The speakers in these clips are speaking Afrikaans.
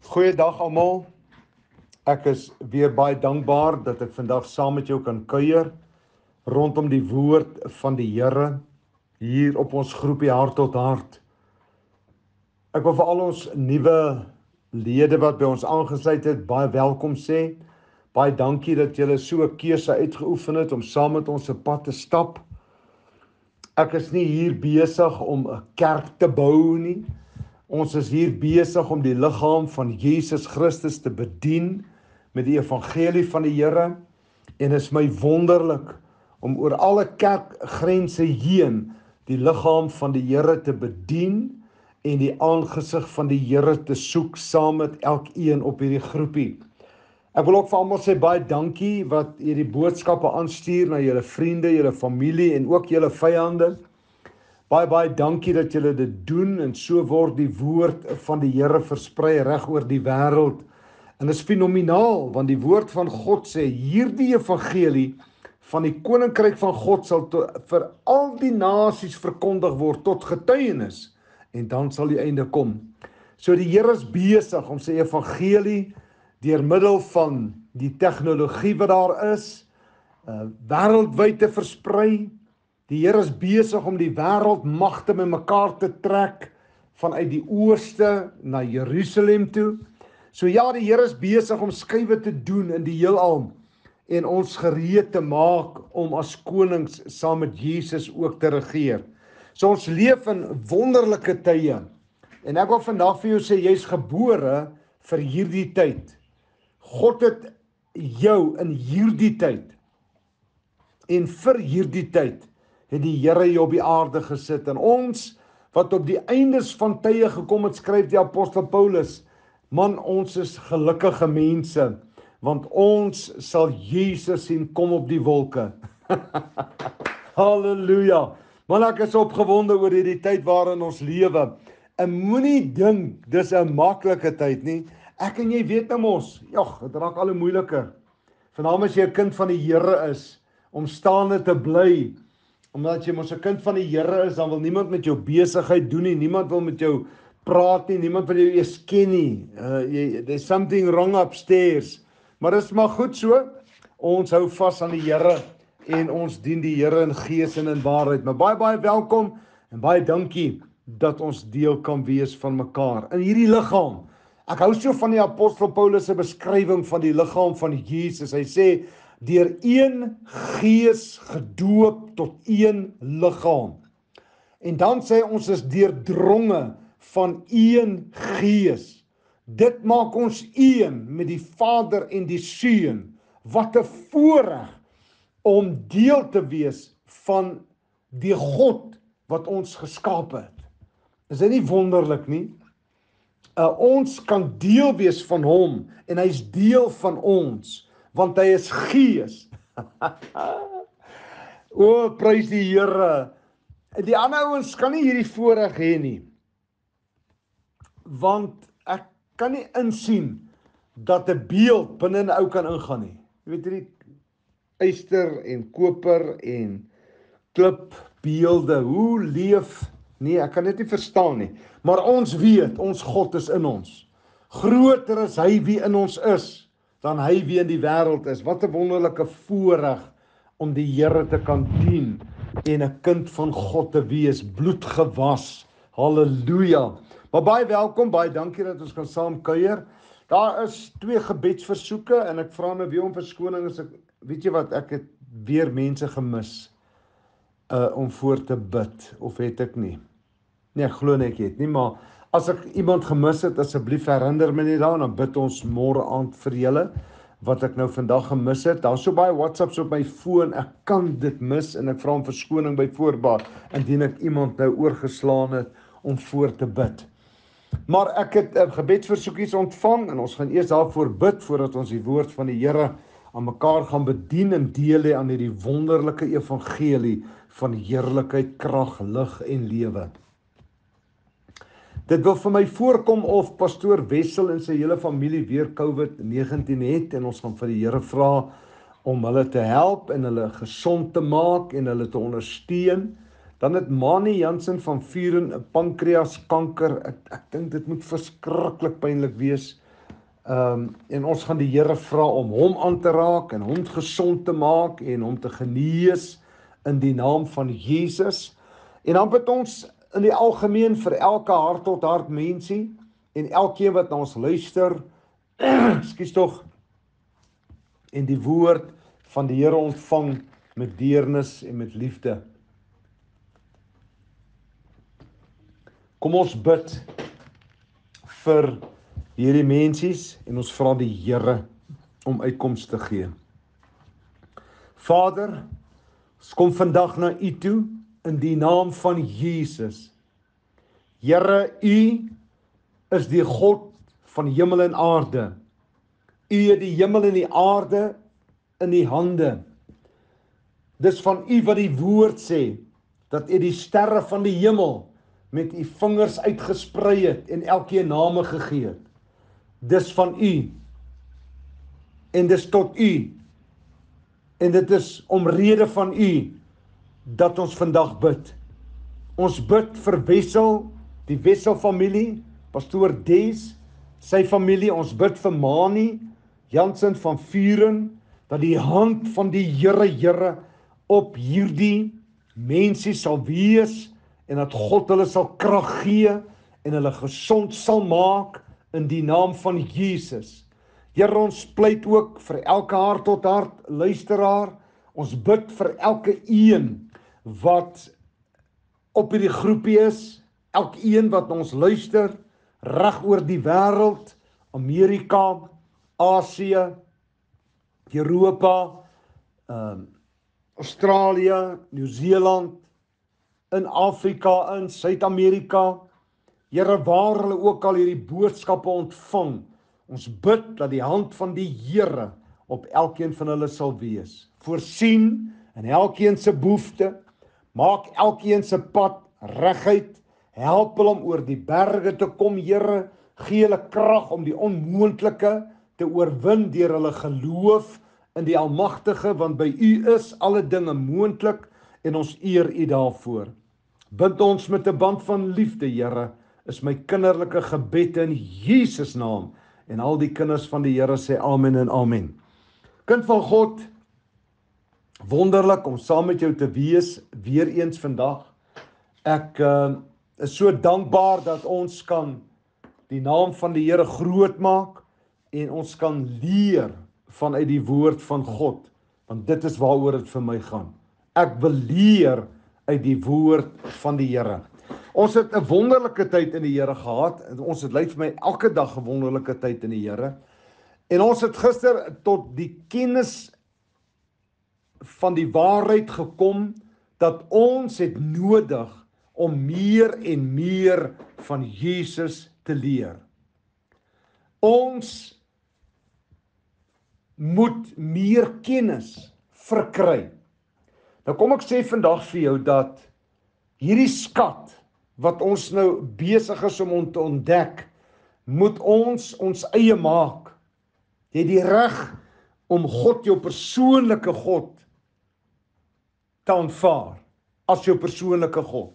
Goeiedag almal. Ek is weer baie dankbaar dat ek vandag saam met jou kan kuier rondom die woord van die Here hier op ons groepie Hart tot Hart. Ek wil vir al ons nuwe lede wat by ons aangesluit het, baie welkom sê. Baie dankie dat julle so 'n keuse uitgeoefen het om saam met ons 'n pad te stap. Ek is nie hier besig om 'n kerk te bou nie. Ons is hier besig om die liggaam van Jesus Christus te bedien met die evangelie van die Here, en is my wonderlik om oor alle kerkgrense heen die liggaam van die Here te bedien en die aangesig van die Here te soek saam met elkeen op hierdie groepie. Ek wil ook vir almal sê baie dankie wat hierdie boodskappe aanstuur na julle vriende, julle familie en ook julle vyande. Baie dankie dat julle dit doen, en so word die woord van die Here versprei reg oor die wêreld. En dit is fenomenaal, want die woord van God sê hierdie evangelie van die koninkryk van God sal vir al die nasies verkondig word tot getuienis, en dan sal die einde kom. So die Here is besig om sy evangelie deur middel van die tegnologie wat daar is, wêreldwyd te versprei. Die Here is besig om die wêreldmagte bymekaar te trek vanuit die ooste na Jerusalem toe. So ja, die Here is besig om skuwe te doen in die heelal en ons gereed te maak om as konings saam met Jesus ook te regeer. So ons leef in wonderlike tye. En ek wil vandag vir jou sê, jy's gebore vir hierdie tyd. God het jou in hierdie tyd en vir hierdie tyd het die Here jou op die aarde gesit, en ons wat op die eindes van tye gekom het, skryf die apostel Paulus, man, ons is gelukkige mense, want ons sal Jesus sien kom op die wolke. Halleluja. Man, ek is opgewonde oor hierdie tyd waarin ons lewe. En moenie dink dis 'n maklike tyd nie. Ek en jy weet nou mos, dit raak al hoe moeiliker. Veral as jy 'n kind van die Here is, om staande te bly. Omdat jy mos 'n kind van die Here is, dan wil niemand met jou besigheid doen nie, niemand wil met jou praat nie, niemand wil jou eers ken nie. There's something wrong upstairs. Maar dit is maar goed so. Ons hou vas aan die Here en ons dien die Here in gees en in waarheid. Maar baie welkom en baie dankie dat ons deel kan wees van mekaar in hierdie liggaam. Ek hou so van die apostel Paulus se beskrywing van die liggaam van Jesus. Hy sê, deur een gees gedoop tot een liggaam. En dan sê ons is deurdronge van een gees. Dit maak ons een met die Vader en die Seun. Wat 'n voorreg om deel te wees van die God wat ons geskaap het. Is dit nie wonderlik nie? Ons kan deel wees van hom en hy's deel van ons, want hy is gees. O, prys die Here. Die ander ouens kan nie hierdie voorreg hê nie, want ek kan nie insien dat 'n beeld binne 'n ou kan ingaan nie. Jy weet hierdie yster en koper en klip beelde, hoe leef? Nee, ek kan dit nie verstaan nie. Maar ons weet, ons God is in ons. Groter is hy wie in ons is, dan hy wie in die wêreld is. Wat 'n wonderlike voorreg om die Here te kan dien en 'n kind van God te wees, bloedgewas. Halleluja. Maar baie welkom, baie dankie dat ons kan saam kuier. Daar is 2 gebedsversoeke en ek vra nou weer om verskoning as ek, weet jy wat, ek het weer mense gemis om voor te bid, of het ek nie? Nee, ek glo nie ek het nie, maar as ek iemand gemis het, asseblief herinner my net daaraan, dan bid ons môre aand vir julle wat ek nou vandag gemis het. Daar's so baie WhatsApps op my foon, ek kan dit mis en ek vra om verskoning by voorbaat indien ek iemand nou oorgeslaan het om voor te bid. Maar ek het gebedsversoekies ontvang en ons gaan eers daarvoor bid voordat ons die woord van die Here aan mekaar gaan bedien en deel hê aan hierdie wonderlike evangelie van heerlikheid, krag, lig en lewe. Dit wil vir my voorkom of pastoor Wessel en sy hele familie weer COVID-19 het en ons gaan vir die Here vra om hulle te help en hulle gesond te maak en hulle te ondersteun. Dan het Mani Jansen van Vuren 'n pankreaskanker. Ek dink dit moet verskriklik pynlik wees En ons gaan die Here vra om hom aan te raak en hom gesond te maak en hom te genees in die naam van Jesus. En dan bid ons in die algemeen vir elke hart tot hart mensie en elkeen wat na ons luister, ekskuus tog, en die woord van die Here ontvang met deernis en met liefde. Kom ons bid vir hierdie mensies en ons vra die Here om uitkoms te gee. Vader, ons kom vandag na U toe in die naam van Jesus. Here, U is die God van hemel en aarde. U het die hemel en die aarde in die hande. Dis van U wat die woord sê, dat U die sterre van die hemel met U vingers uitgesprei het en elkeen name gegee het. Dis van U en dis tot U en dit is omrede van U dat ons vandag bid. Ons bid vir Wessel, die Wessel familie, pastoor Des, sy familie, ons bid vir Mani Jansen van Vuren, dat die hand van die Here op hierdie mensie sal wees en dat God hulle sal krag gee en hulle gesond sal maak in die naam van Jesus. Here, ons pleit ook vir elke hart tot hart luisteraar. Ons bid vir elke een wat op hierdie groepie is, elkeen wat ons luister, reg oor die wêreld, Amerika, Asië, Europa, Australië, Nieu-Seeland, in Afrika, in Suid-Amerika. Here, waar hulle ook al hierdie boodskappe ontvang, ons bid dat die hand van die Here op elkeen van hulle sal wees. Voorsien in elkeen se behoefte, maak elkeen se pad reguit, help hulle om oor die berge te kom, Here, gee hulle krag om die onmoontlike te oorwin deur hulle geloof in die Almagtige, want by U is alle dinge moontlik en ons eer U daarvoor. Bind ons met 'n band van liefde, Here, is my kinderlike gebed in Jesus naam. En al die kinders van die Here sê amen en amen. Kind van God, wonderlik om saam met jou te wees, weer eens vandag. Ek is so dankbaar dat ons kan die naam van die Here groot maak en ons kan leer vanuit die woord van God, want dit is waaroor dit vir my gaan. Ek wil leer uit die woord van die Here. Ons het 'n wonderlike tyd in die Here gehad. Ons het lyk vir my elke dag 'n wonderlike tyd in die Here. En ons het gister tot die kennis van die waarheid gekom dat ons het nodig om meer en meer van Jesus te leer. Ons moet meer kennis verkry. Nou kom ek sê vandag vir jou dat hierdie skat wat ons nou besig is om te ontdek, moet ons eie maak. Jy het die reg om God, jou persoonlike God, te aanvaar as jou persoonlike God.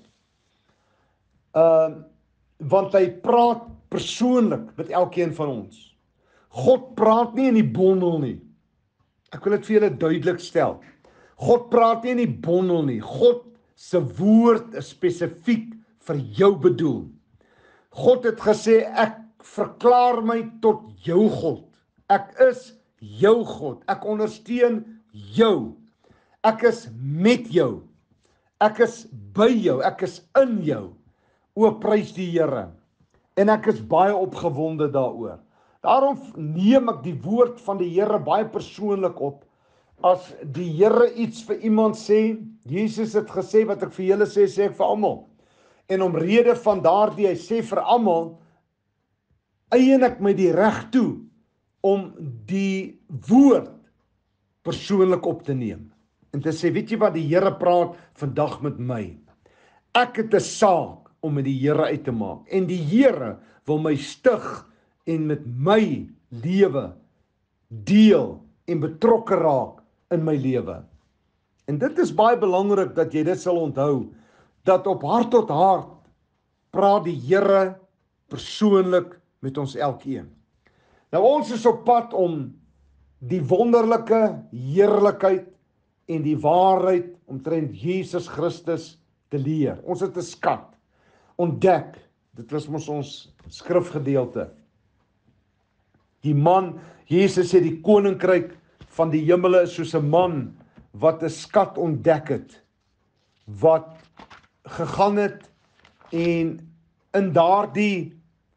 Want hy praat persoonlik met elkeen van ons. God praat nie in die bondel nie. Ek wil dit vir julle duidelik stel. God praat nie in die bondel nie. God se woord is spesifiek vir jou bedoel. God het gesê, ek verklaar my tot jou God. Ek is jou God. Ek ondersteun jou. Ek is met jou. Ek is by jou. Ek is in jou. O, prys die Here. En ek is baie opgewonde daaroor. Daarom neem ek die woord van die Here baie persoonlik op. As die Here iets vir iemand sê, Jesus het gesê, wat ek vir julle sê, sê ek vir almal. En omrede van daardie, hy sê vir almal, eien ek my die reg toe om die woord persoonlik op te neem. En te sê, weet jy wat, die Here praat vandag met my. Ek het 'n saak om met die Here uit te maak. En die Here wil my stig en met my lewe deel en betrokke raak in my lewe. En dit is baie belangrik dat jy dit sal onthou, dat op hart tot hart praat die Here persoonlik met ons elkeen. Nou ons is op pad om die wonderlike heerlikheid en die waarheid omtrent Jesus Christus te leer. Ons het 'n skat ontdek. Dit was mos ons skrifgedeelte. Die man, Jesus sê die koninkryk van die hemele is soos 'n man wat 'n skat ontdek het, wat gegaan het en in daardie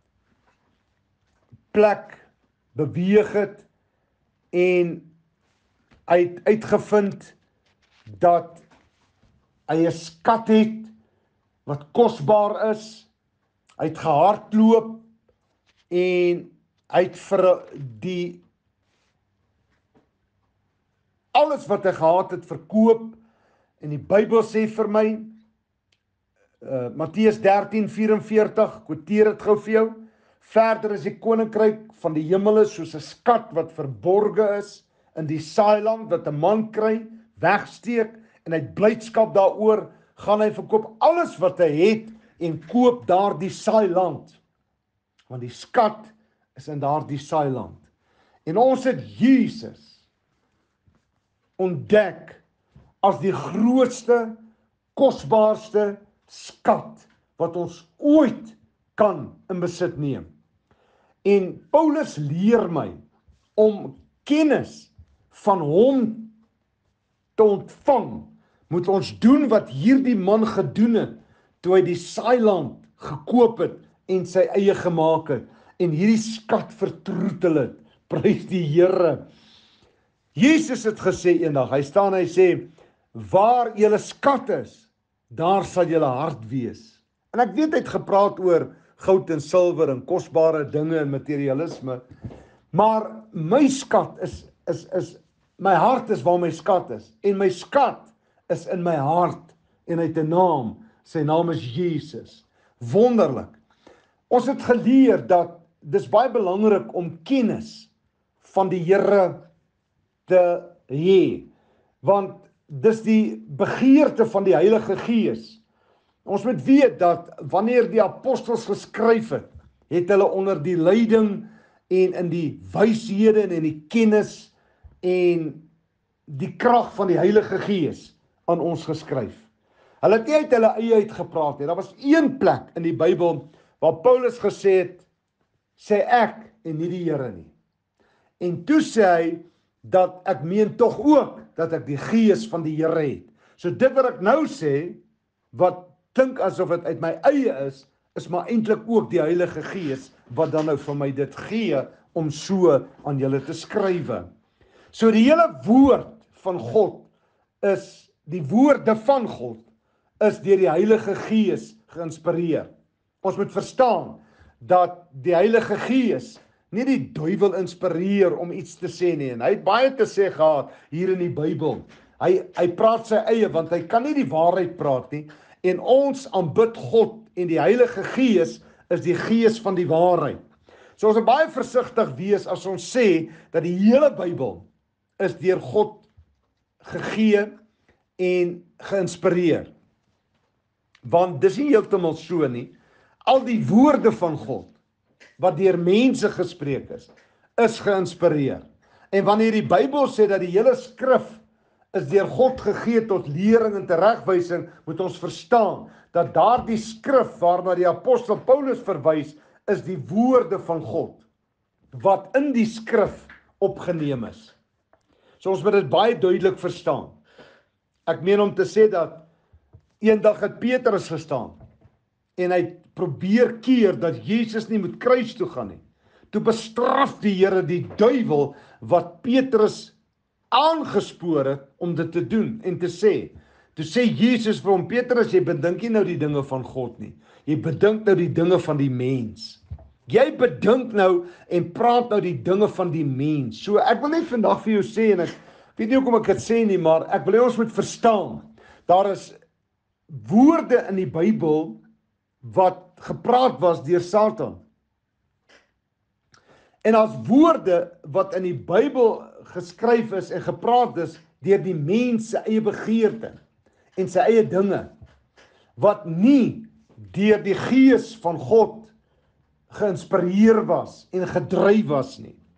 plek beweeg het en hy het uitgevind dat hy 'n skat het wat kosbaar is. Hy het gehardloop en hy het vir alles wat hy gehad het verkoop. En die Bybel sê vir my, Matteus 13:44, quoteer dit gou vir jou. Verder is die koninkryk van die hemele soos 'n skat wat verborge is in die saailand, wat 'n man kry, wegsteek en hy het blydskap daaroor, gaan hy verkoop alles wat hy het en koop daardie saailand. Want die skat is in daardie saailand. En ons het Jesus ontdek as die grootste, kosbaarste skat wat ons ooit kan in besit neem. En Paulus leer my om kennis van hom te ontvang, moet ons doen wat hierdie man gedoen het, toe hy die saailand gekoop het en sy eie gemaak het, en hierdie skat vertroetel het. Prys die Here. Jesus het gesê eendag, hy staan en hy sê, waar julle skat is, daar sal julle hart wees. En ek weet hy het gepraat oor goud en silwer en kosbare dinge en materialisme, maar my skat is my hart is waar my skat is, en my skat is in my hart, en hy het 'n naam, sy naam is Jesus. Wonderlik. Ons het geleer dat dis baie belangrik om kennis van die Here te hê, want dis die begeerte van die Heilige Gees. Ons moet weet dat wanneer die apostels geskryf het, het hulle onder die leiding en in die wyshede en in die kennis en die krag van die Heilige Gees aan ons geskryf. Hulle het nie uit hulle eie uitgepraat nie. Daar was een plek in die Bybel waar Paulus gesê het, sê ek en nie die Here nie. En toe sê hy dat ek meen tog ook dat ek die Gees van die Here het. So dit wat ek nou sê, wat klink asof dit uit my eie is maar eintlik ook die Heilige Gees wat dan nou vir my dit gee om so aan julle te skrywe. So die hele woord van God is, die woorde van God is deur die Heilige Gees geïnspireer. Ons moet verstaan dat die Heilige Gees nie die duiwel inspireer om iets te sê nie, en hy het baie te sê gehad hier in die Bybel. Hy praat sy eie, want hy kan nie die waarheid praat nie, en ons aanbid God, en die Heilige Gees is die Gees van die waarheid. So ons moet baie versigtig wees as ons sê dat die hele Bybel is deur God gegee en geïnspireer. Want dis nie heeltemal so nie. Al die woorde van God wat deur mense gespreek is geïnspireer. En wanneer die Bybel sê dat die hele skrif is deur God gegee tot lering en teregwysing, moet ons verstaan dat daardie skrif waarna die apostel Paulus verwys, is die woorde van God wat in die skrif opgeneem is. So ons moet dit baie duidelik verstaan. Ek meen om te sê dat eendag het Petrus gestaan en hy probeer keer dat Jesus nie moet kruis toe gaan nie. Toe bestraf die Here die duiwel wat Petrus aangespoor het om dit te doen en te sê. Toe sê Jesus vir hom, Petrus, jy bedink nie nou die dinge van God nie. Jy bedink nou die dinge van die mens. Jy bedink nou en praat nou die dinge van die mens. So ek wil net vandag vir jou sê, en ek weet nie hoekom ek dit sê nie, maar ek wil hê ons moet verstaan, daar is woorde in die Bybel wat gepraat was deur Satan. En as woorde wat in die Bybel geskryf is en gepraat is deur die mens se eie begeerte en sy eie dinge, wat nie deur die Gees van God geïnspireer was en gedryf was nie.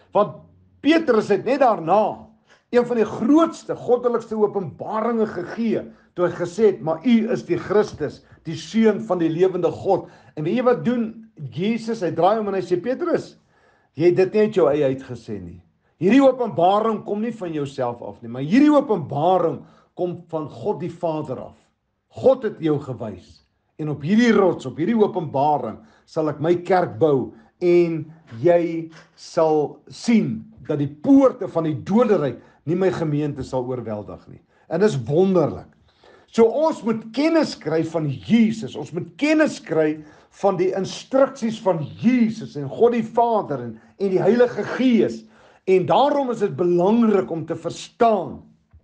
Want Petrus het net daarna een van die grootste, goddelikste openbaringe gegee, toe hy gesê het, maar u is die Christus, die Seun van die lewende God. En weet jy wat doen Jesus? Hy draai om en hy sê, Petrus, jy het dit nie uit jou eie uitgesê nie. Hierdie openbaring kom nie van jouself af nie, maar hierdie openbaring kom van God die Vader af. God het jou gewys. En op hierdie rots, op hierdie openbaring, sal ek my kerk bou en jy sal sien dat die poorte van die doderyk nie my gemeente sal oorweldig nie. En dis wonderlik. So ons moet kennis kry van Jesus, ons moet kennis kry van die instruksies van Jesus en God die Vader en die Heilige Gees. En daarom is dit belangrik om te verstaan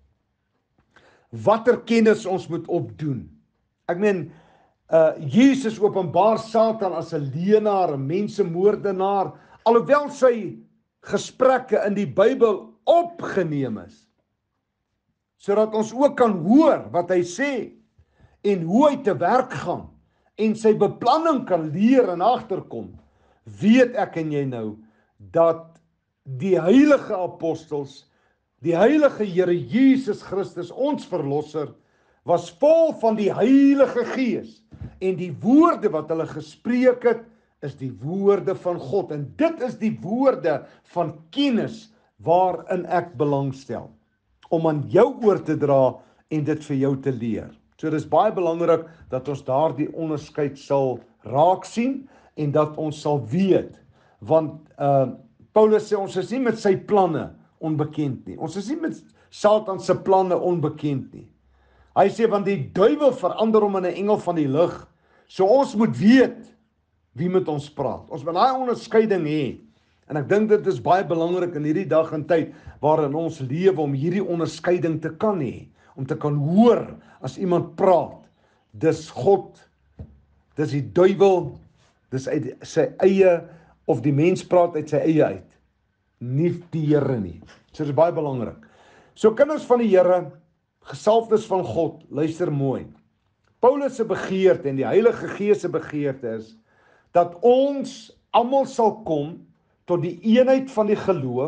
watter kennis ons moet opdoen. Ek meen, Jesus openbaar Satan as 'n leienaar, 'n mensemoordenaar, alhoewel sy gesprekke in die Bybel opgeneem is, sodat ons ook kan hoor wat hy sê en hoe hy te werk gaan en sy beplanning kan leer en agterkom, weet ek en jy nou dat die heilige apostels, die heilige Here Jesus Christus, ons verlosser, was vol van die Heilige Gees en die woorde wat hulle gespreek het, is die woorde van God en dit is die woorde van kennis waarin ek belangstel om aan jou oor te dra en dit vir jou te leer. So dis baie belangrik dat ons daardie onderskeid sal raak sien en dat ons sal weet, want Paulus sê ons is nie met sy planne onbekend nie. Ons is nie met Satan se planne onbekend nie. Hy sê want die duiwel verander hom in 'n engel van die lig. So ons moet weet wie met ons praat. Ons moet daai onderskeiding hê. En ek dink dit is baie belangrik in hierdie dag en tyd waarin ons lewe om hierdie onderskeiding te kan hê, om te kan hoor as iemand praat. Dis God, dis die duiwel, dis uit sy eie of die mens praat uit sy eie uit. Nie die Here nie. So dit is baie belangrik. So kinders van die Here, gesalfdes van God, luister mooi. Paulus se begeerte en die Heilige Gees se begeerte is dat ons almal sal kom tot die eenheid van die geloof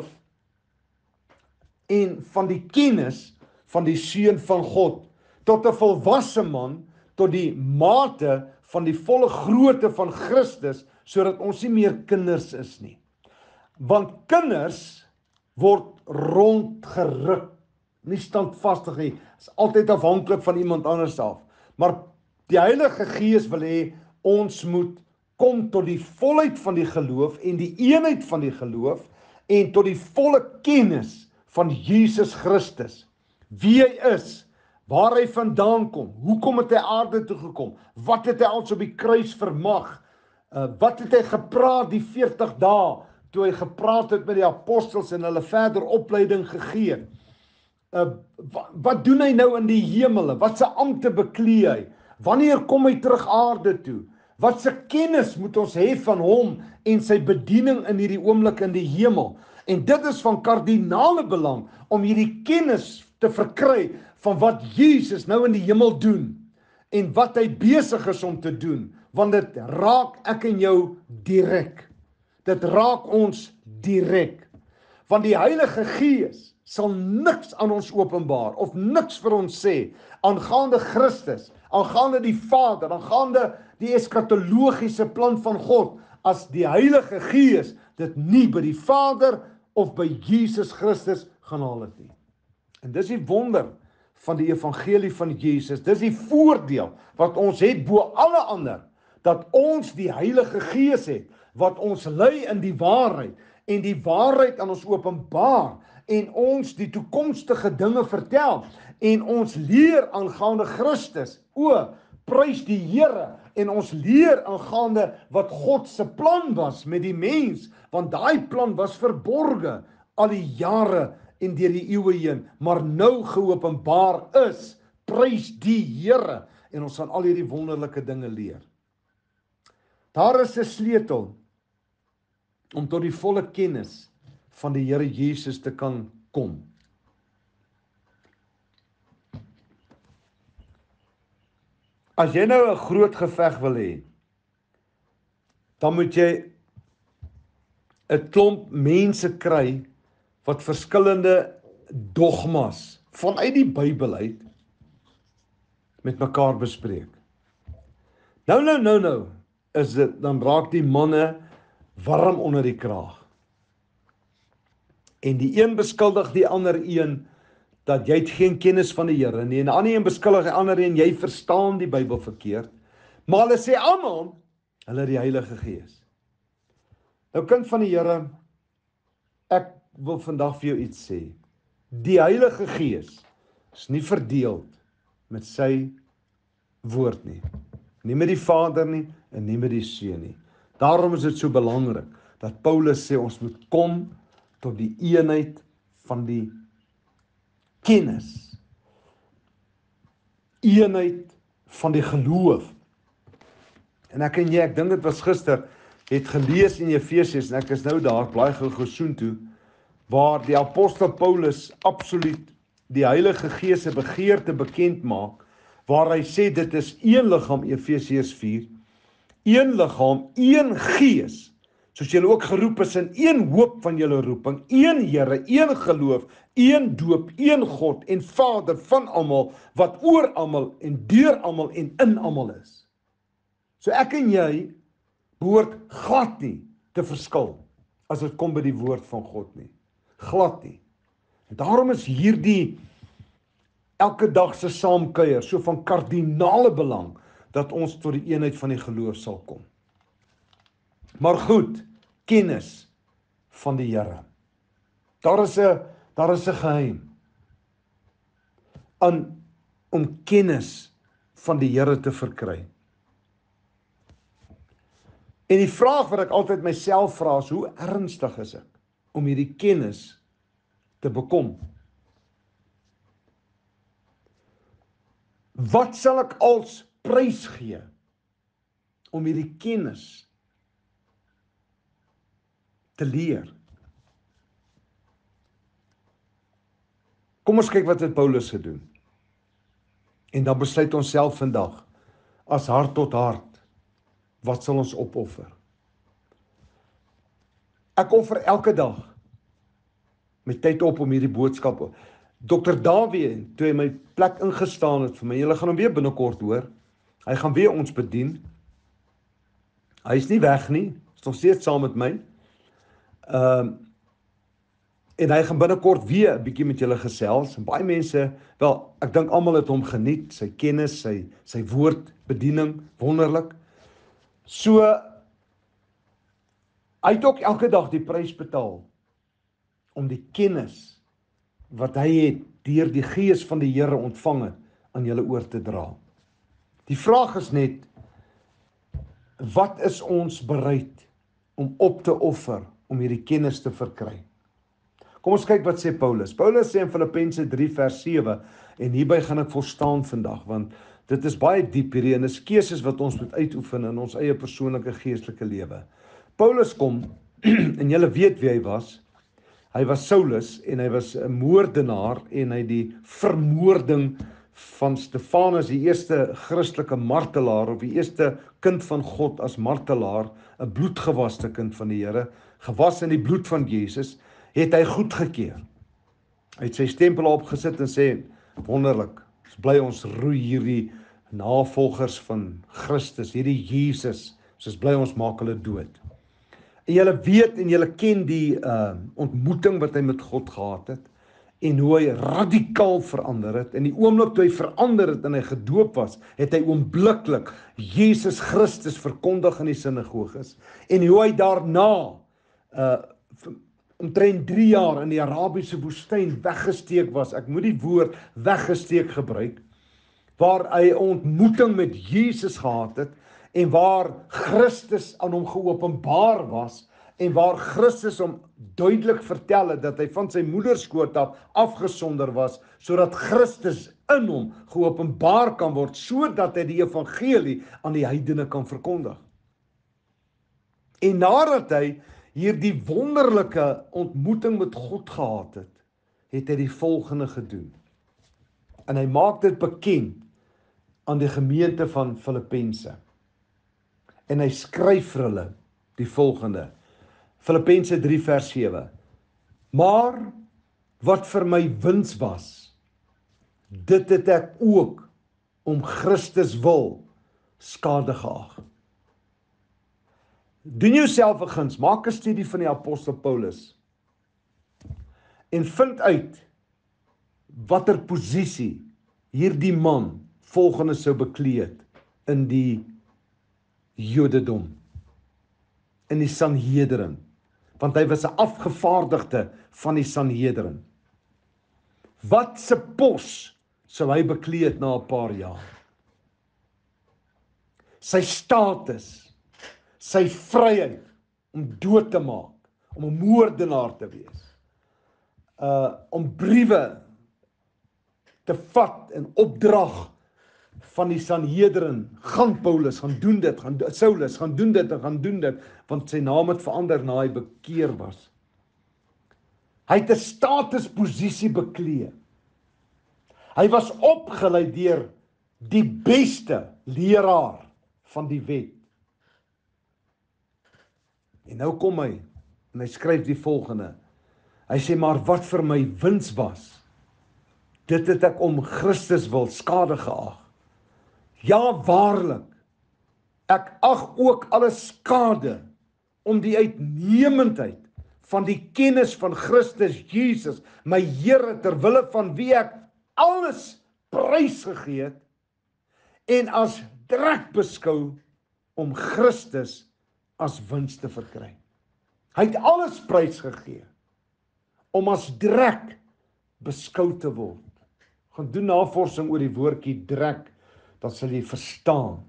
en van die kennis van die Seun van God, tot 'n volwasse man, tot die mate van die volle grootte van Christus, sodat ons nie meer kinders is nie. Want kinders word rondgeruk, nie standvastig nie, is altyd afhanklik van iemand anders af. Maar die Heilige Gees wil hê ons moet kom tot die volheid van die geloof en die eenheid van die geloof en tot die volle kennis van Jesus Christus. Wie hy is, waar hy vandaan kom, hoekom het hy aarde toe gekom, wat het hy als op die kruis vermag, wat het hy gepraat die 40 dae, toe hy gepraat het met die apostels en hulle verder opleiding gegee. Wat doen hy nou in die hemele? Wat se ampte beklee hy? Wanneer kom hy terug aarde toe? Wat se kennis moet ons hê van hom en sy bediening in hierdie oomblik in die hemel? En dit is van kardinale belang om hierdie kennis te verkry van wat Jesus nou in die hemel doen en wat hy besig is om te doen, want dit raak ek en jou direk. Dit raak ons direk. Want die Heilige Gees sal niks aan ons openbaar of niks vir ons sê aangaande Christus, aangaande die Vader, aangaande die eskatologiese plan van God, as die Heilige Gees dit nie by die Vader of by Jesus Christus gaan haal het nie. En dis die wonder van die evangelie van Jesus. Dis die voordeel wat ons het bo alle ander, dat ons die Heilige Gees het, wat ons lei in die waarheid, en die waarheid aan ons openbaar, en ons die toekomstige dinge vertel, en ons leer aangaande Christus. O, prys die Here, en ons leer aangaande wat God se plan was met die mens, want daai plan was verborge al die jare en deur die eeue heen, maar nou geopenbaar is. Prys die Here, en ons gaan al hierdie wonderlike dinge leer. Daar is 'n sleutel om tot die volle kennis van die Here Jesus te kan kom. As jy nou 'n groot geveg wil hê, dan moet jy 'n klomp mense kry wat verskillende dogmas vanuit die Bybel uit met mekaar bespreek. Nou, is dit, dan raak die manne warm onder die kraag. En die een beskuldig die ander een dat jy het geen kennis van die Here nie, en die ander een beskuldig die ander een, jy verstaan die Bybel verkeerd. Maar hulle sê almal, hulle het die Heilige Gees. Nou kind van die Here, ek wil vandag vir jou iets sê. Die Heilige Gees is nie verdeeld met sy woord nie. Nie met die Vader nie en nie met die Seun nie. Daarom is dit so belangrik dat Paulus sê ons moet kom tot die eenheid van die kennis. Eenheid van die geloof. En ek dink dit was gister, het gelees in Efesiërs, en ek is nou daar, blaai gou soontoe, waar die apostel Paulus absoluut die Heilige Gees se begeerte bekend maak, waar hy sê dit is een liggaam, Efesiërs 4, een liggaam, een gees, soos julle ook geroep is in een hoop van julle roeping, een Here, een geloof, een doop, een God en Vader van almal, wat oor almal en deur almal en in almal is. So ek en jy behoort glad nie te verskil as dit kom by die woord van God nie. Glad nie. En daarom is hierdie elke dag se saamkuier so van kardinale belang dat ons tot die eenheid van die geloof sal kom. Maar goed, kennis van die Here. Daar is 'n geheim om kennis van die Here te verkry. En die vraag wat ek altyd myself vra is, hoe ernstig is ek om hierdie kennis te bekom? Wat sal ek als prys gee om hierdie kennis te leer? Kom ons kyk wat het Paulus gedoen. En dan besluit ons self vandag, as hart tot hart, wat sal ons opoffer? Ek offer elke dag my tyd op om hierdie boodskap. Dr. Dawie, toe hy my plek ingestaan het vir my, julle gaan hom weer binnekort hoor, hy gaan weer ons bedien, hy is nie weg nie, is nog steeds saam met my, en hy gaan binnekort weer 'n bietjie met julle gesels, en baie mense, wel, ek dink almal het hom geniet, sy kennis, sy woordbediening, wonderlik. So, hy het ook elke dag die prys betaal, om die kennis, wat hy het, deur die Gees van die Here ontvang het, aan julle oor te dra. Die vraag is net, wat is ons bereid om op te offer, om hierdie kennis te verkry? Kom ons kyk wat sê Paulus. Paulus sê in Filippense 3 vers 7, en hierby gaan ek volstaan vandag, want dit is baie diep hierdie, en is keuses wat ons moet uitoefen in ons eie persoonlike geestelike lewe. Paulus kom, en julle weet wie hy was Saulus, en hy was 'n moordenaar, en hy die vermoording van Stefanus, die eerste Christelike martelaar, of die eerste kind van God as martelaar, 'n bloedgewaste kind van die Here, gewas in die bloed van Jesus, het hy goedgekeur. Hy het sy stempel opgesit en sê, wonderlik, ons bly ons roei hierdie navolgers van Christus, hierdie Jesus, ons is bly ons maak hulle dood. En julle weet en julle ken die ontmoeting wat hy met God gehad het, en hoe hy radikaal verander het, en die oomblik toe hy verander het en hy gedoop was, het hy oombliklik Jesus Christus verkondig in die sinagoges, en hoe hy daarna omtrent 3 jaar in die Arabiese woestyn weggesteek was, ek moet die woord weggesteek gebruik, waar hy 'n ontmoeting met Jesus gehad het, en waar Christus aan hom geopenbaar was, en waar Christus hom duidelik vertel het, dat hy van sy moederskoot af afgesonder was, sodat Christus in hom geopenbaar kan word, sodat hy die evangelie aan die heidene kan verkondig. En nadat hy hierdie wonderlike ontmoeting met God gehad het, het hy die volgende gedoen. En hy maak dit bekend aan die gemeente van Filippense. En hy skryf vir hulle die volgende. Filippense 3 vers 7. Maar wat vir my wins was, dit het ek ook om Christus wil skade geag. Doen jouself 'n guns, maak 'n studie van die apostel Paulus en vind uit watter posisie hierdie man volgende sou bekleed in die Jodendom, in die Sanhedrin, want hy was 'n afgevaardigde van die Sanhedrin. Wat se pos sou hy bekleed na 'n paar jaar? Sy status, sy vryheid om dood te maak, om 'n moordenaar te wees, om briewe te vat in opdrag van die Sanhedrin, gaan Paulus, gaan doen dit, Saulus, gaan doen dit en gaan doen dit, want sy naam het verander na hy bekeer was. Hy het 'n statusposisie beklee. Hy was opgelei deur die beste leraar van die wet. En nou kom hy, en hy skryf die volgende. Hy sê, maar wat vir my wins was, dit het ek om Christus wil skade geag. Ja, waarlik, ek ag ook alles skade, om die uitnemendheid van die kennis van Christus Jesus, my Here, ter wille van wie ek alles prys gegee het, en as drek beskou, om Christus as wins te verkry. Hy het alles prys gegee, om as drek beskou te word. Gaan doen navorsing oor die woordjie drek, dan sal jy verstaan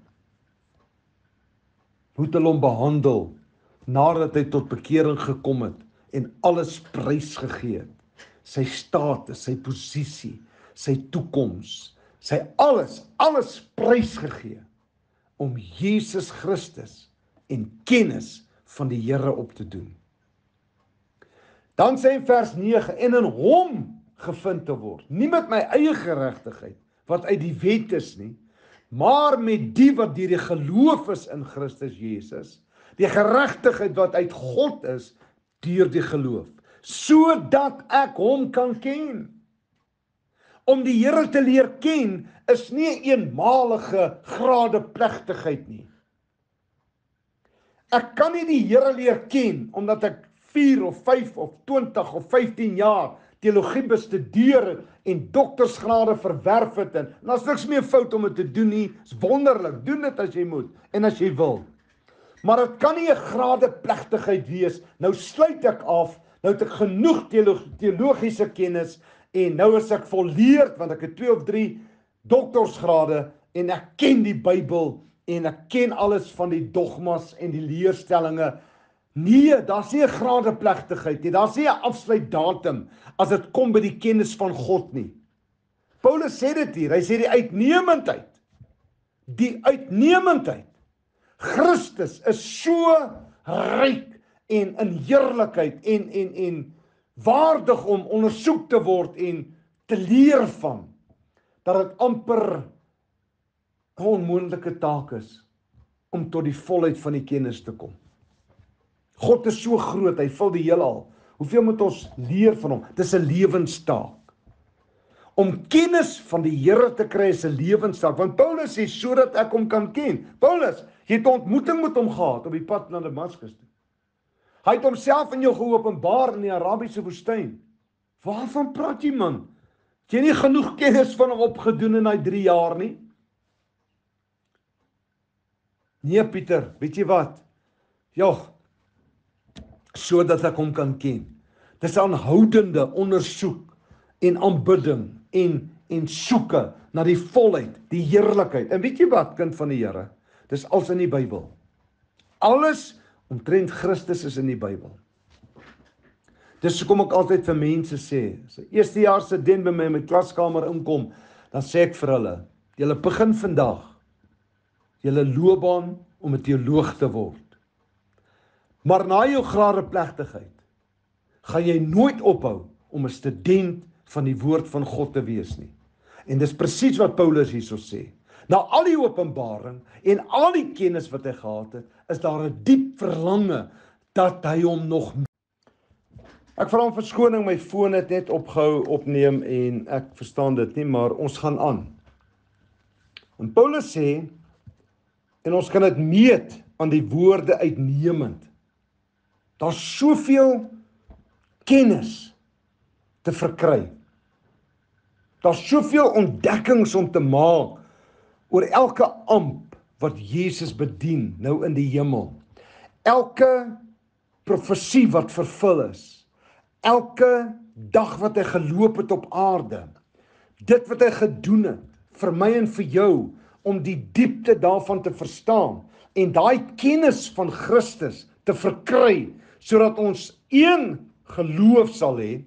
hoe het hulle hom behandel nadat hy tot bekering gekom het en alles prys gegee het. Sy status, sy posisie, sy toekoms, sy alles prys gegee om Jesus Christus en kennis van die Here op te doen. Dan sê in vers 9, en in hom gevind te word, nie met my eie geregtigheid, wat uit die wet is nie, maar met die wat deur die geloof is in Christus Jesus, die geregtigheid wat uit God is, deur die geloof, sodat ek hom kan ken. Om die Here te leer ken, is nie 'n eenmalige grade plegtigheid nie. Ek kan nie die Here leer ken, omdat ek 4 of 5 of 20 of 15 jaar teologie bestudeer het en doktorsgrade verwerf het, en daar's niks meer fout om dit te doen nie, is wonderlik, doen dit as jy moet, en as jy wil. Maar dit kan nie 'n grade plegtigheid wees, nou sluit ek af, nou het ek genoeg teologiese kennis, en nou is ek volleerd, want ek het 2 of 3 doktorsgrade, en ek ken die Bybel, en ek ken alles van die dogmas en die leerstellinge. Nee, daar's nie 'n grade plegtigheid nie, daar's nie 'n afsluitdatum as dit kom by die kennis van God nie. Paulus sê dit hier, hy sê die uitnemendheid, Christus is so ryk en in heerlikheid en waardig om ondersoek te word en te leer van, dat dit amper 'n onmoontlike taak is om tot die volheid van die kennis te kom. God is so groot, hy vul die heelal. Hoeveel moet ons leer van hom? Dit is 'n lewenstaak. Om kennis van die Here te kry is 'n lewenstaak, want Paulus sê, sodat ek hom kan ken. Paulus, jy het 'n ontmoeting met hom gehad op die pad na Damaskus toe. Hy het homself in jou geopenbaar in die Arabiese woestyn. Waarvan praat jy, man? Het jy nie genoeg kennis van hom opgedoen in daai 3 jaar nie? Nee, Pieter, weet jy wat? Sodat ek hom kan ken. Dis aanhoudende ondersoek en aanbidding en soeke na die volheid, die heerlikheid. En weet jy wat, kind van die Here? Dis alles in die Bybel. Alles omtrent Christus is in die Bybel. Dis hoekom ek altyd vir mense sê, as 'n eerstejaars student by my in my klaskamer inkom, dan sê ek vir hulle, julle begin vandag julle loopbaan om 'n teoloog te word. Maar na jou grade plegtigheid, gaan jy nooit ophou om 'n student van die woord van God te wees nie. En dis presies wat Paulus hierso sê. Na al die openbaring en al die kennis wat hy gehad het, is daar 'n diep verlange dat hy hom nog. Ek vra om verskoning, my foon het net opgehou opneem en ek verstaan dit nie, maar ons gaan aan. En Paulus sê, en ons kan dit meet aan die woorde uitnemend. Daar's soveel kennis te verkry. Daar's soveel ontdekkings om te maak oor elke amp wat Jesus bedien nou in die hemel. Elke profesie wat vervul is. Elke dag wat hy geloop het op aarde. Dit wat hy gedoen het vir my en vir jou om die diepte daarvan te verstaan en daai kennis van Christus te verkry sodat ons een geloof sal hê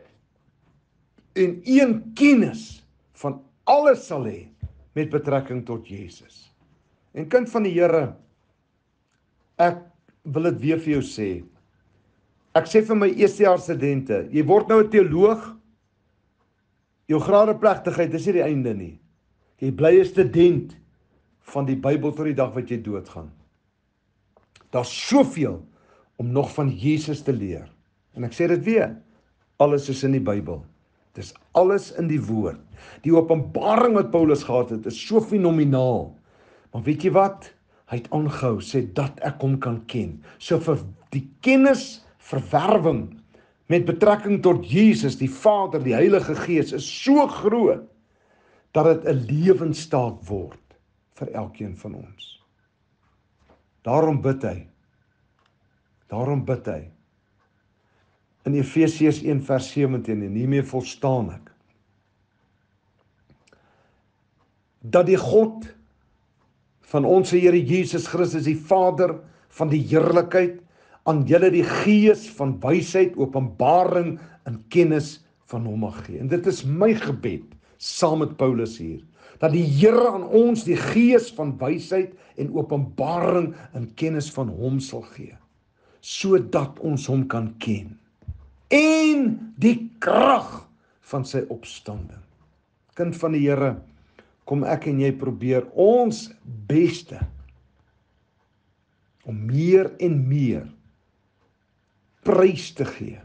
en een kennis van alles sal hê met betrekking tot Jesus. En kind van die Here, ek wil dit weer vir jou sê. Ek sê vir my eerstejaars studente, jy word nou 'n teoloog. Jou gradeplegtigheid is nie die einde nie. Jy bly 'n student van die Bybel tot die dag wat jy doodgaan. Daar's soveel om nog van Jesus te leer. En ek sê dit weer, alles is in die Bybel. Dis alles in die woord. Die openbaring wat Paulus gehad het, is so fenomenaal. Maar weet jy wat? Hy het aangehou, sê dat ek hom kan ken. So vir die kennis verwerwing met betrekking tot Jesus, die Vader, die Heilige Gees, is so groot, dat dit 'n lewensstaat word vir elkeen van ons. Daarom bid hy. In Efesiërs 1 vers 17, en hiermee volstaan ek, dat die God van ons Here Jesus Christus, die Vader van die heerlikheid, aan julle die gees van wysheid, openbaring en kennis van hom mag gee. En dit is my gebed, saam met Paulus hier, dat die Here aan ons die gees van wysheid en openbaring en kennis van hom sal gee, sodat ons hom kan ken, en die krag van sy opstanding. Kind van die Here, kom ek en jy probeer ons beste om meer en meer prys te gee,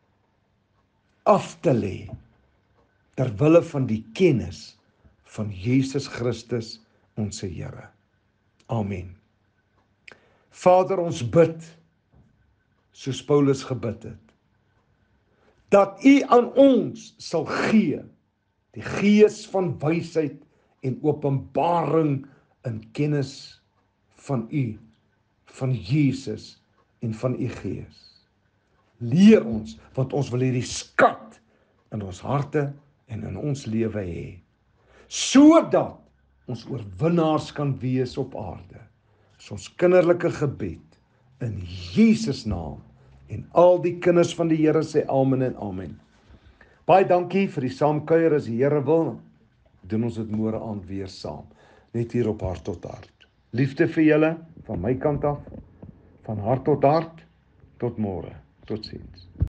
af te lê, ter wille van die kennis van Jesus Christus, ons Here. Amen. Vader, ons bid, soos Paulus gebid het, dat U aan ons sal gee, die gees van wysheid en openbaring in kennis van U, van Jesus en van U Gees. Leer ons, want ons wil hierdie skat in ons harte en in ons lewe hê, sodat ons oorwinnaars kan wees op aarde. Dis ons kinderlike gebed in Jesus naam, en al die kinders van die Here sê amen en amen. Baie dankie vir die saamkuier. As die Here wil, doen ons dit môre aand weer saam, net hier op Hart tot Hart. Liefde vir julle van my kant af, van hart tot hart, tot môre. Totsiens.